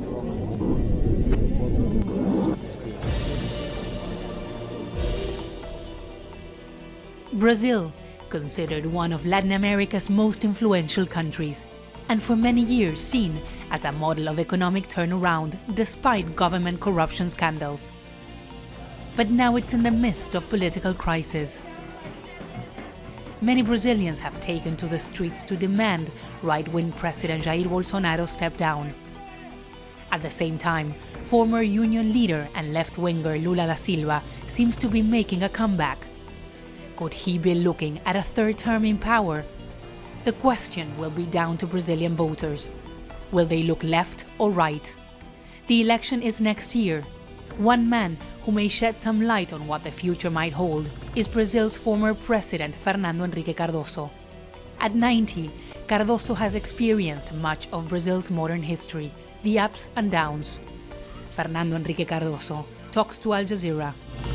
Brazil, considered one of Latin America's most influential countries, and for many years seen as a model of economic turnaround despite government corruption scandals. But now it's in the midst of political crisis. Many Brazilians have taken to the streets to demand right-wing President Jair Bolsonaro step down. At the same time, former union leader and left-winger Lula da Silva seems to be making a comeback. Could he be looking at a third term in power? The question will be down to Brazilian voters. Will they look left or right? The election is next year. One man who may shed some light on what the future might hold is Brazil's former president, Fernando Henrique Cardoso. At 90, Cardoso has experienced much of Brazil's modern history, the ups and downs. Fernando Henrique Cardoso talks to Al Jazeera.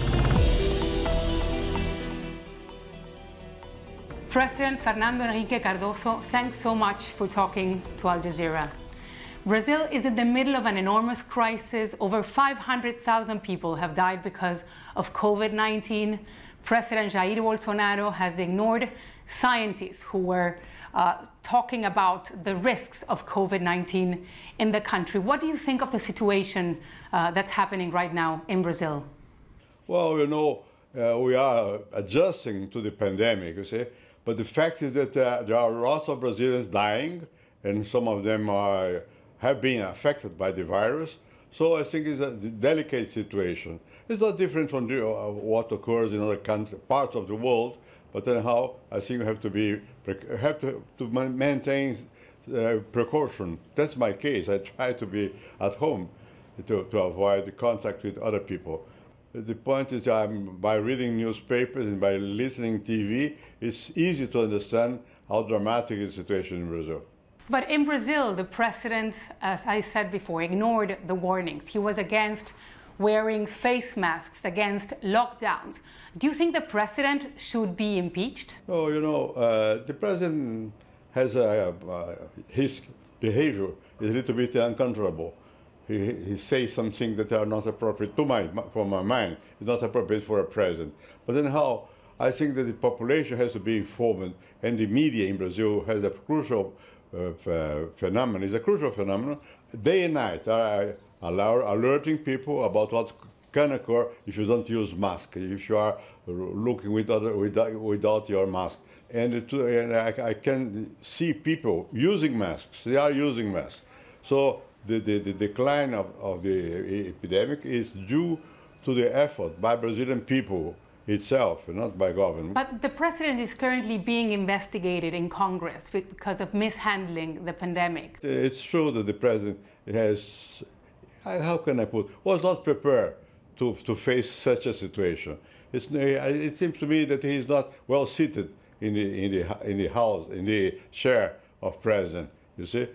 President Fernando Henrique Cardoso, thanks so much for talking to Al Jazeera. Brazil is in the middle of an enormous crisis. Over 500,000 people have died because of COVID-19. President Jair Bolsonaro has ignored scientists who were talking about the risks of COVID-19 in the country. What do you think of the situation that's happening right now in Brazil? Well, we are adjusting to the pandemic, you see. But the fact is that there are lots of Brazilians dying, and some of them have been affected by the virus. So I think it's a delicate situation. It's not different from what occurs in other parts of the world, but anyhow, I think we have to maintain precaution. That's my case. I try to be at home to avoid the contact with other people. The point is, by reading newspapers and by listening TV, it's easy to understand how dramatic is the situation in Brazil. But in Brazil, the president, as I said before, ignored the warnings. He was against wearing face masks, against lockdowns. Do you think the president should be impeached? Oh, the president has his behavior is a little bit uncontrollable. He says something that are not appropriate for my mind. It's not appropriate for a president. But anyhow, I think that the population has to be informed, and the media in Brazil has a crucial phenomenon. It's a crucial phenomenon. Day and night are alerting people about what can occur if you don't use mask, if you are looking without your mask. And I can see people using masks. They are using masks. So the decline of the epidemic is due to the effort by Brazilian people itself, not by government. But the president is currently being investigated in Congress because of mishandling the pandemic. It's true that the president has, how can I put, was not prepared to face such a situation. It seems to me that he is not well seated in the house, in the chair of president. You see.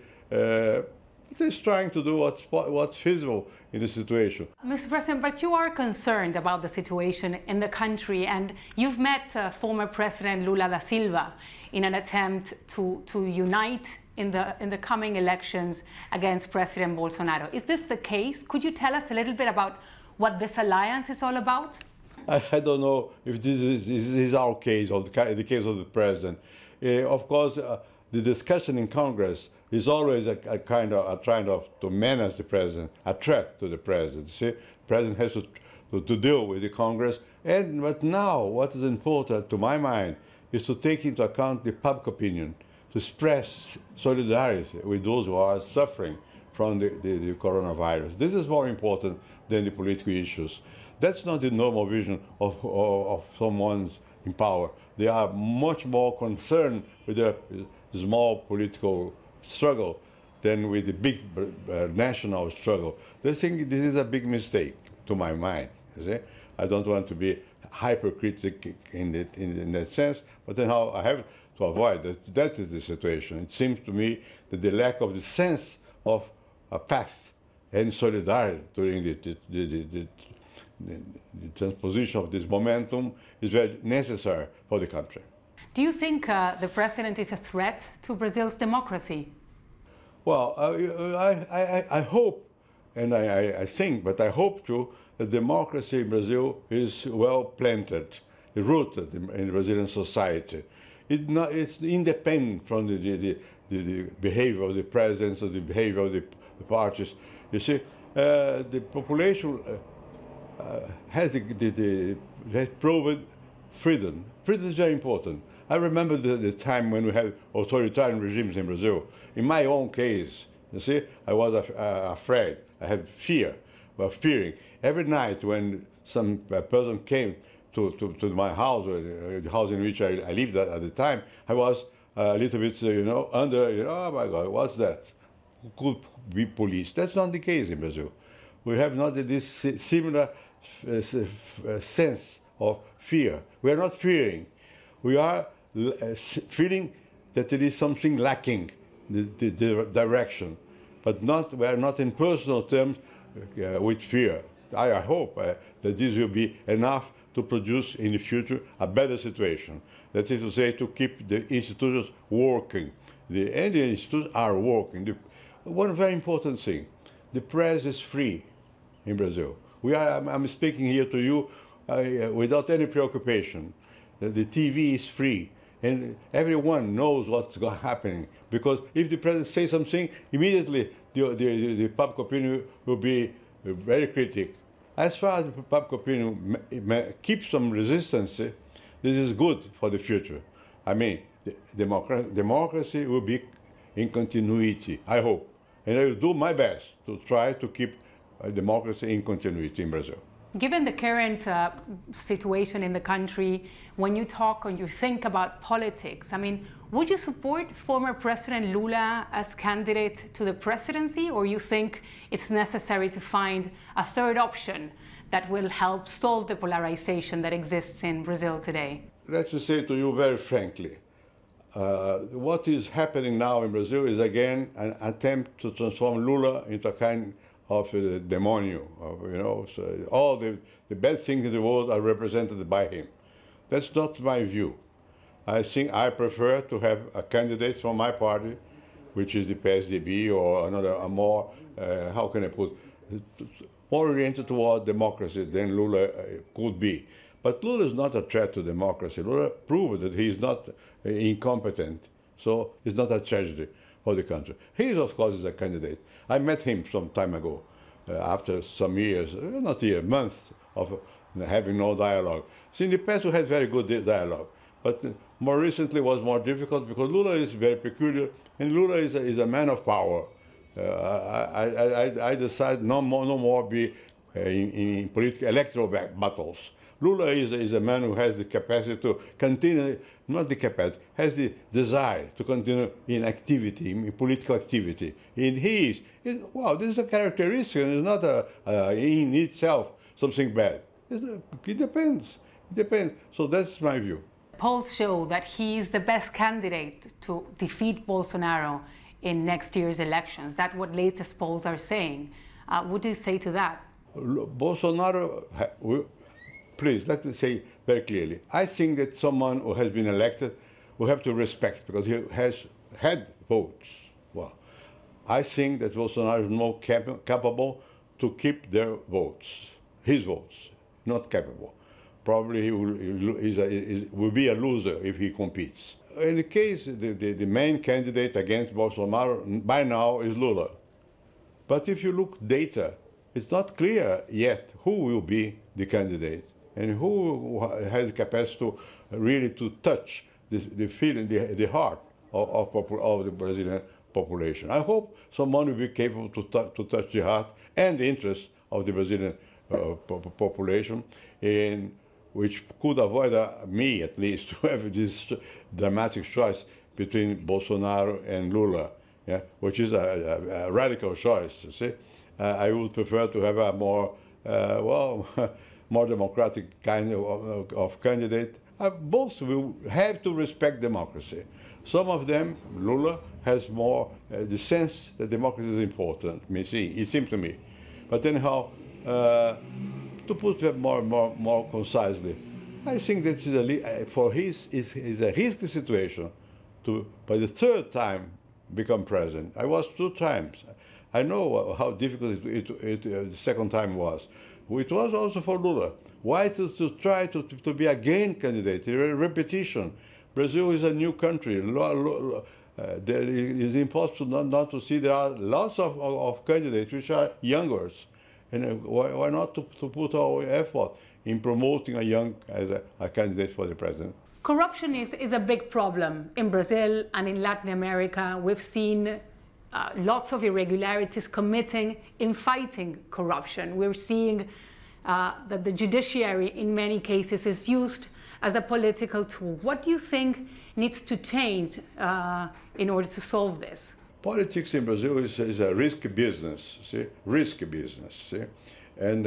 He's trying to do what's feasible in the situation. Mr. President, but you are concerned about the situation in the country, and you've met former President Lula da Silva in an attempt to unite in the coming elections against President Bolsonaro. Is this the case? Could you tell us a little bit about what this alliance is all about? I don't know if this is our case, or the case of the president. Of course, the discussion in Congress is always a kind of trying to manage the president, a threat to the president. See, the president has to deal with the Congress. But now, what is important, to my mind, is to take into account the public opinion, to express solidarity with those who are suffering from the coronavirus. This is more important than the political issues. That's not the normal vision of someone in power. They are much more concerned with their small political struggle than with the big national struggle. They think this is a big mistake, to my mind. You see? I don't want to be hypercritical in that sense, but then how I have to avoid that. That is the situation. It seems to me that the lack of the sense of a path and solidarity during the transposition of this momentum is very necessary for the country. Do you think the president is a threat to Brazil's democracy? Well, I hope and I think, but I hope too, that democracy in Brazil is well planted, rooted in Brazilian society. It's independent from the behavior of the presidents or the behavior of the parties. You see, the population has proven freedom. Freedom is very important. I remember the time when we had authoritarian regimes in Brazil. In my own case, you see, I was afraid. I had fear, fearing. Every night when some person came to my house, or the house in which I lived at the time, I was a little bit, oh my God, what's that? Could be police. That's not the case in Brazil. We have not this similar sense of fear. We are not fearing. We are feeling that there is something lacking, the direction, but we are not in personal terms with fear. I hope that this will be enough to produce in the future a better situation. That is to say, to keep the institutions working. The institutions are working. One very important thing, the press is free in Brazil. I'm speaking here to you without any preoccupation. The TV is free, and everyone knows what's happening. Because if the president says something, immediately the public opinion will be very critical. As far as the public opinion keeps some resistance, this is good for the future. I mean, democracy will be in continuity, I hope. And I will do my best to try to keep democracy in continuity in Brazil. Given the current situation in the country, when you talk or you think about politics, I mean, would you support former President Lula as candidate to the presidency, or you think it's necessary to find a third option that will help solve the polarization that exists in Brazil today? Let me say to you very frankly, what is happening now in Brazil is again an attempt to transform Lula into a kind of a demonio. So all the bad things in the world are represented by him. That's not my view. I think I prefer to have a candidate from my party, which is the PSDB, or another, a more, how can I put, more oriented toward democracy than Lula could be. But Lula is not a threat to democracy. Lula proved that he is not incompetent, so it's not a tragedy for the country. He, of course, is a candidate. I met him some time ago, after some years, not years, months of having no dialogue. So in the past, we had very good dialogue. But more recently was more difficult because Lula is very peculiar, and Lula is a man of power. I decided no more be in political electoral battles. Lula is a man who has the capacity to continue, not the capacity, has the desire to continue in activity, in political activity. And wow, this is a characteristic, it's not in itself something bad. It depends. It depends. So that's my view. Polls show that he's the best candidate to defeat Bolsonaro in next year's elections. That's what latest polls are saying. What do you say to that? Bolsonaro, please, let me say very clearly. I think that someone who has been elected we have to respect because he has had votes. Well, I think that Bolsonaro is more capable to keep their votes, his votes, not capable. Probably he will be a loser if he competes. In the case, the main candidate against Bolsonaro by now is Lula. But if you look data, it's not clear yet who will be the candidate and who has the capacity to really to touch the feeling, the heart of the Brazilian population. I hope someone will be capable to touch the heart and the interest of the Brazilian population, in which could avoid me, at least, to have this dramatic choice between Bolsonaro and Lula, yeah, which is a radical choice, you see. I would prefer to have a more, more democratic kind of candidate. Both will have to respect democracy. Some of them, Lula, has more the sense that democracy is important, it seems to me. But anyhow, to put it more concisely, I think that is a risky situation to, by the third time, become president. I was 2 times. I know how difficult the second time was. It was also for Lula. Why to try to be again candidate? Repetition. Brazil is a new country. There is impossible not to see there are lots of candidates which are youngers. And why not to put our effort in promoting a young as a candidate for the president? Corruption is a big problem in Brazil and in Latin America. We've seen lots of irregularities committing in fighting corruption. We're seeing that the judiciary in many cases is used as a political tool. What do you think needs to change in order to solve this? Politics in Brazil is a risky business, see? Risky business, see? And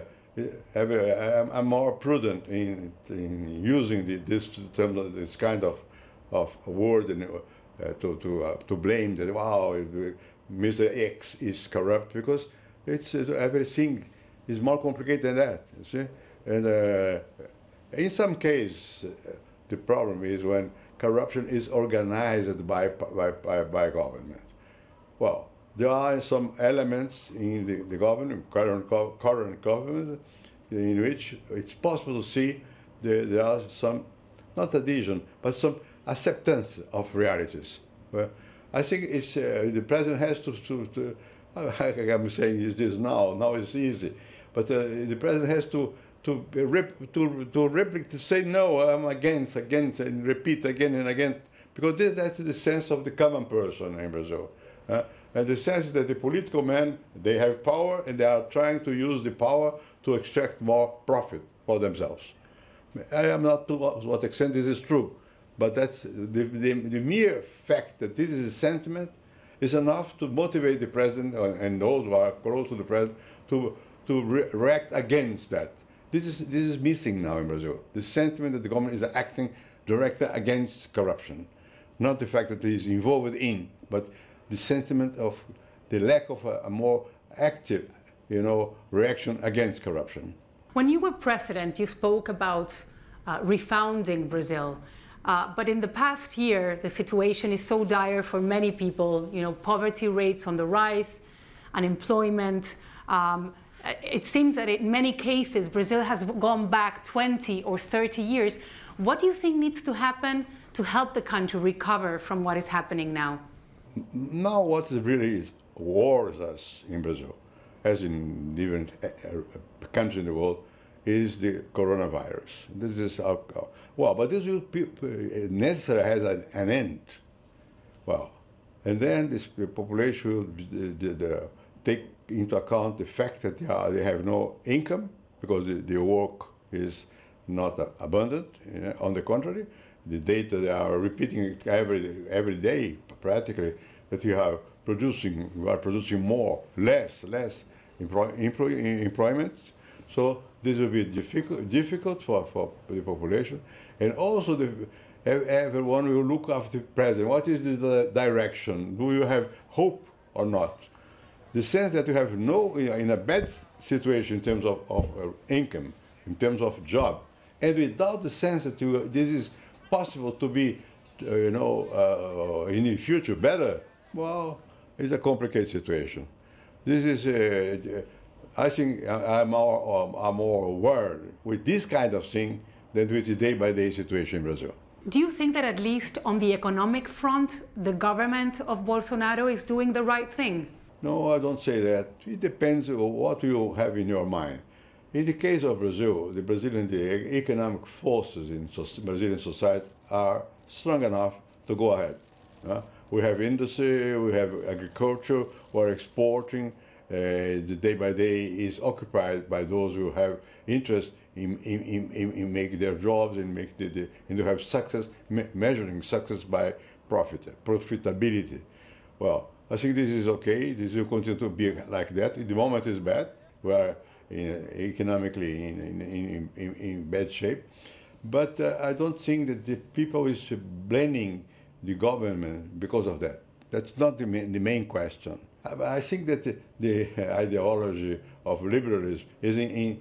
I'm more prudent in using this term, this kind of word and, to blame that, wow, Mr. X is corrupt, because everything is more complicated than that, you see? And in some cases, the problem is when corruption is organized by government. Well, there are some elements in the government, current government, in which it's possible to see there are some, not adhesion, but some acceptance of realities. Well, I think it's the president has to I'm saying this now it's easy, but the president has to say no, I'm against, and repeat again and again, because that's the sense of the common person in Brazil. And the sense that the political men, they have power and they are trying to use the power to extract more profit for themselves. I am not to what extent this is true, but that's the mere fact that this is a sentiment is enough to motivate the president and those who are close to the president to react against that. This is missing now in Brazil. The sentiment that the government is acting directly against corruption, not the fact that it is involved in, but the sentiment of the lack of a more active, reaction against corruption. When you were president, you spoke about refounding Brazil. But in the past year, the situation is so dire for many people. Poverty rates on the rise, unemployment. It seems that in many cases, Brazil has gone back 20 or 30 years. What do you think needs to happen to help the country recover from what is happening now? Now what really worries us in Brazil, as in different countries in the world, is the coronavirus. This is but this will necessarily has an end. Well, and then the population will take into account the fact that they have no income because the work is not abundant. On the contrary, the data they are repeating it every day practically, that we are producing less employment. So this will be difficult for the population, and also everyone will look after the president. What is the direction? Do you have hope or not? The sense that you have in a bad situation in terms of income, in terms of job, and without the sense that this is possible to be, in the future better, well, it's a complicated situation. This is, I think, I'm more worried with this kind of thing than with the day-by-day situation in Brazil. Do you think that at least on the economic front, the government of Bolsonaro is doing the right thing? No, I don't say that. It depends on what you have in your mind. In the case of Brazil, the economic forces in Brazilian society are strong enough to go ahead. We have industry, we have agriculture, we're exporting. The day by day is occupied by those who have interest in making their jobs and to have success, measuring success by profitability. Well, I think this is okay. This will continue to be like that. The moment is bad. We are economically in bad shape. But I don't think that the people is blaming the government because of that. That's not the main question. I think that the ideology of liberalism is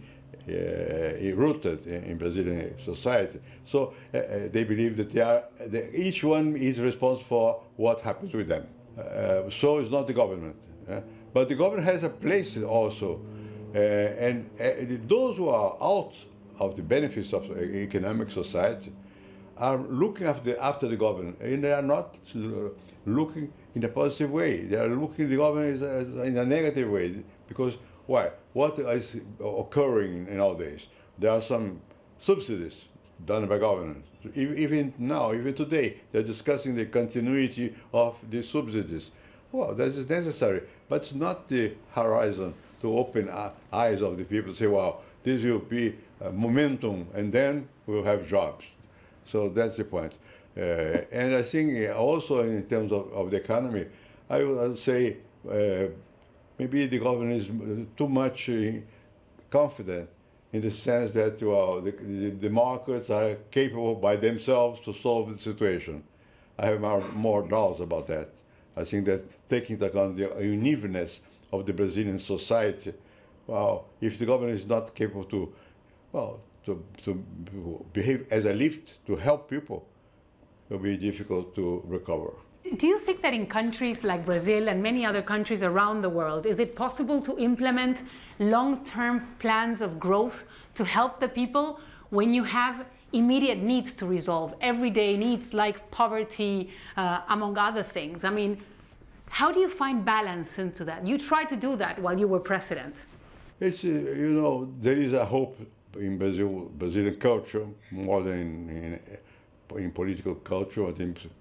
rooted in Brazilian society. So they believe that each one is responsible for what happens with them. So it's not the government. But the government has a place also. And those who are out of the benefits of economic society are looking after the government, and they are not looking in a positive way. They are looking at the government in a negative way. Because why? What is occurring nowadays? There are some subsidies done by governments. Even now, even today, they're discussing the continuity of the subsidies. Well, that is necessary, but it's not the horizon to open eyes of the people to say, well, this will be momentum, and then we'll have jobs. So that's the point. And I think also in terms of the economy, I would say maybe the government is too much confident in the sense that, well, the markets are capable by themselves to solve the situation. I have more doubts about that. I think that taking into account the unevenness of the Brazilian society, well, if the government is not capable to, well, to behave as a lift to help people, it will be difficult to recover. Do you think that in countries like Brazil and many other countries around the world, is it possible to implement long-term plans of growth to help the people when you have immediate needs to resolve, everyday needs like poverty, among other things? I mean, how do you find balance into that? You tried to do that while you were president. It's, you know, there is a hope in Brazilian culture more than in political culture or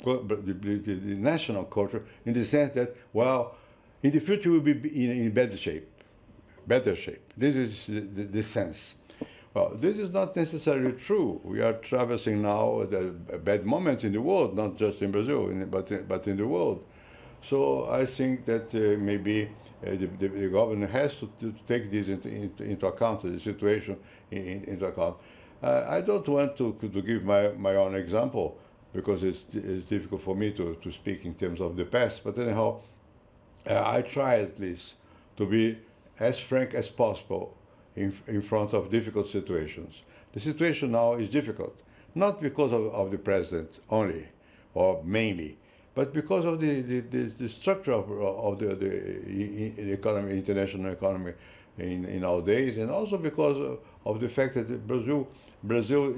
the national culture, in the sense that, well, in the future we'll be in better shape. This is the sense. Well, this is not necessarily true. We are traversing now the bad moments in the world, not just in Brazil, but in the world. So I think that maybe the government has to take this into account, the situation into account. I don't want to give my own example, because it's difficult for me to speak in terms of the past, but anyhow, I try at least to be as frank as possible in front of difficult situations. The situation now is difficult, not because of the president only, or mainly, but because of the structure of the economy, international economy in our days, and also because of the fact that Brazil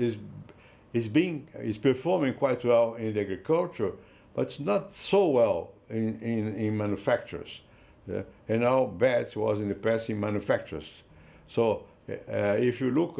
is performing quite well in the agriculture, but not so well in manufacturers. And our bad was in the past in manufacturers. So if you look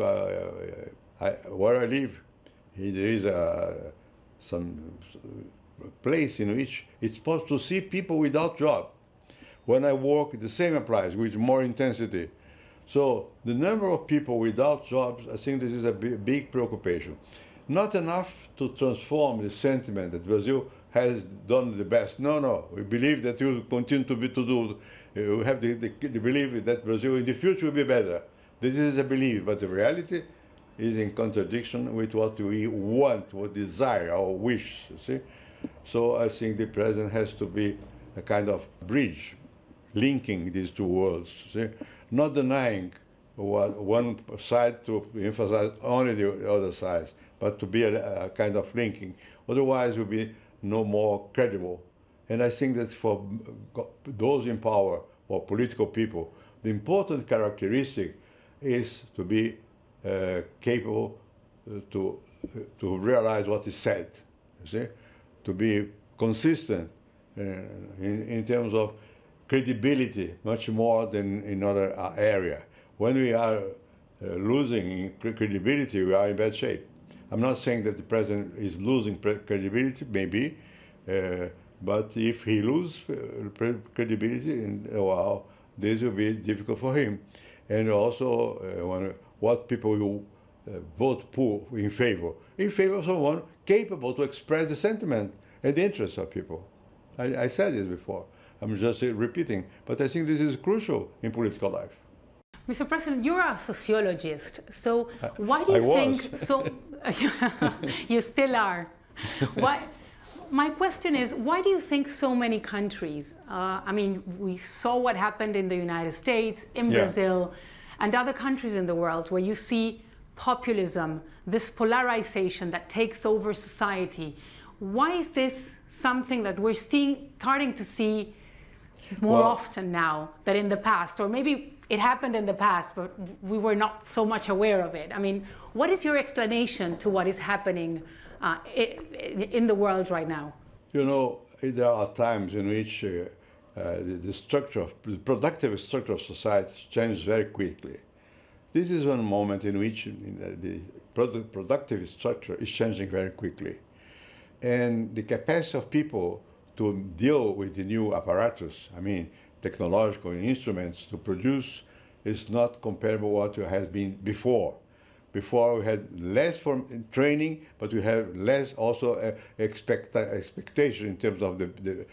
where I live, there is some place in which it's possible to see people without job. When I work, the same applies with more intensity. So the number of people without jobs, I think this is a big preoccupation. Not enough to transform the sentiment that Brazil has done the best. No, we believe that we will continue to do. We have the belief that Brazil in the future will be better. This is a belief, but the reality is in contradiction with what we want, what desire, our wish, you see? So I think the president has to be a kind of bridge linking these two worlds, see? Not denying one side to emphasize only the other side, but to be a kind of linking. Otherwise, we'll be no more credible. And I think that for those in power, or political people, the important characteristic is to be capable to realize what is said, you see? To be consistent in terms of credibility, much more than in other area. When we are losing credibility, we are in bad shape. I'm not saying that the president is losing credibility, maybe, but if he loses credibility, well, this will be difficult for him. And also, what people will vote in favor of someone capable to express the sentiment and the interests of people. I said this before. I'm just repeating, but I think this is crucial in political life. Mr. President, you're a sociologist, so why do you think so? You still are. Why? My question is, why do you think so many countries, I mean, we saw what happened in the United States, in Brazil, and other countries in the world where you see populism, this polarization that takes over society. Why is this something that we're starting to see more often now than in the past? Or maybe it happened in the past, but we were not so much aware of it. I mean, what is your explanation to what is happening in the world right now? You know, there are times in which the productive structure of society changes very quickly. This is one moment in which the productive structure is changing very quickly. And the capacity of people to deal with the new apparatus, I mean, technological instruments to produce, is not comparable to what has been before. Before we had less training, but we have less also expectation in terms of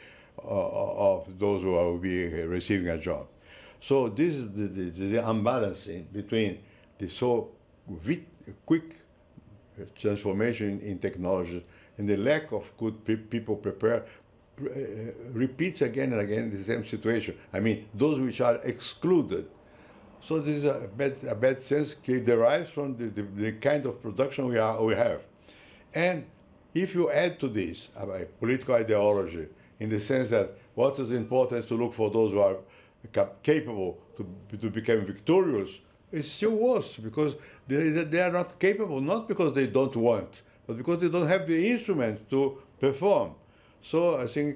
of those who will be receiving a job. So this is the unbalancing between the so quick transformation in technology and the lack of good people prepared repeats again and again the same situation. I mean, those which are excluded. So this is a bad sense derives from the kind of production we have. And if you add to this a political ideology, in the sense that what is important is to look for those who are capable to become victorious, it's still worse, because they are not capable, not because they don't want, but because they don't have the instruments to perform. So I think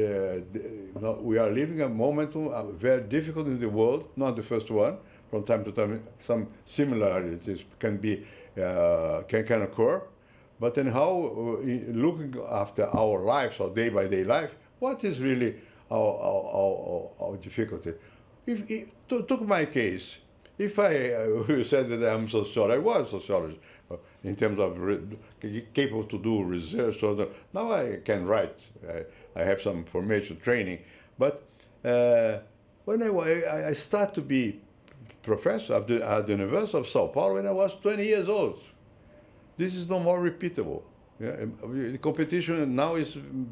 we are living a moment very difficult in the world, not the first one. From time to time, some similarities can occur. But then how, looking after our lives, our day-by-day life, what is really our difficulty? Took my case. If you said that I'm sociologist, I was a sociologist in terms of capable to do research. So now I can write. I have some formation training. But when I started to be professor at the University of Sao Paulo when I was 20 years old. This is no more repeatable. Yeah? The competition now is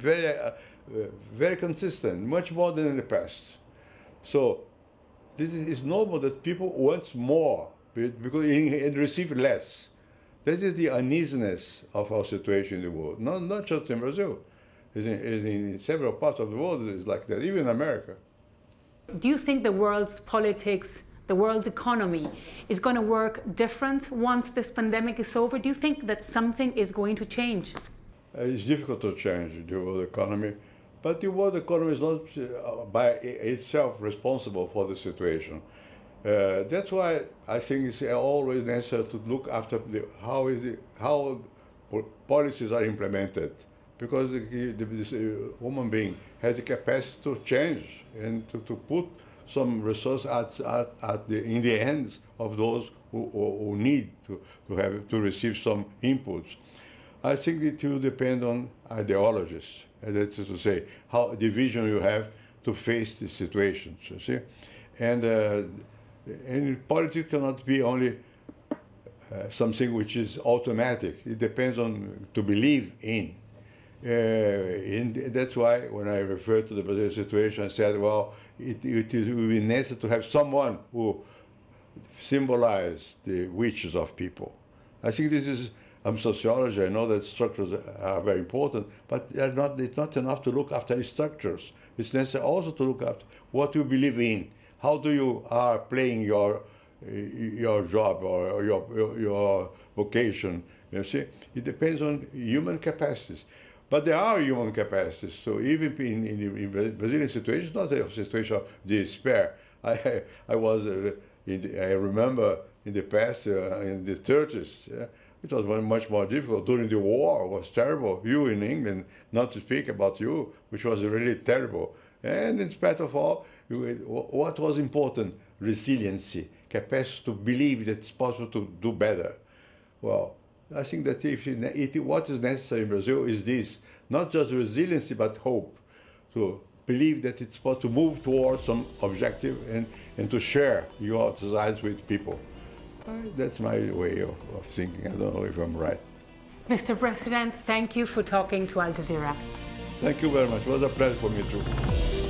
very consistent, much more than in the past. So this is normal that people want more because and receive less. That is the uneasiness of our situation in the world. Not just in Brazil. In several parts of the world it's like that, even in America. Do you think the world's politics, the world's economy is going to work different once this pandemic is over? Do you think that something is going to change? It's difficult to change the world economy, but the world economy is not by itself responsible for the situation. That's why I think it's always necessary to look after how policies are implemented, because this human being has the capacity to change and to put some resource in the hands of those who need to receive some inputs. I think it will depend on ideologies. That is to say, how the vision you have to face the situations. You see, and politics cannot be only something which is automatic. It depends on to believe in. And that's why when I referred to the Brazilian situation, I said, well, it will be necessary to have someone who symbolizes the wishes of people. I think this is, I'm sociology, I know that structures are very important, but it's not enough to look after the structures. It's necessary also to look after what you believe in. How do you are playing your job or your vocation? You see, it depends on human capacities. But there are human capacities. So even in Brazilian situation, it's not a situation of despair. I remember in the past, in the 30s, it was much more difficult. During the war, it was terrible. You in England, not to speak about you, which was really terrible. And in spite of all, what was important? Resiliency, capacity to believe that it's possible to do better. Well, I think that what is necessary in Brazil is this, not just resiliency, but hope, to believe that it's possible to move towards some objective and to share your desires with people. That's my way of thinking. I don't know if I'm right. Mr. President, thank you for talking to Al Jazeera. Thank you very much. It was a pleasure for me too.